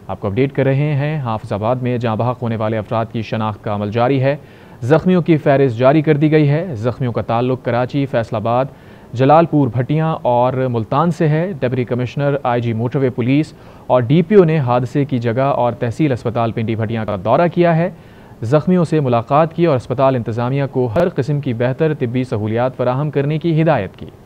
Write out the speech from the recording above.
आपको अपडेट कर रहे हैं। हाफिजाबाद में जहां बहक होने वाले अफराद की शनाख्त का अमल जारी है। ज़ख्मियों की फहरिस्त जारी कर दी गई है। ज़ख्मियों का ताल्लुक कराची, फैसलाबाद, जलालपुर, भटियां और मुल्तान से है। Deputy commissioner IG motorway police और DPO ने हादसे की जगह और तहसील अस्पताल पिंडी भटियां का दौरा किया है। ज़ख्मियों से मुलाकात की और अस्पताल इंतज़ामिया को हर किस्म की बेहतर तिब्बी सहूलियात फराहम करने की हिदायत की।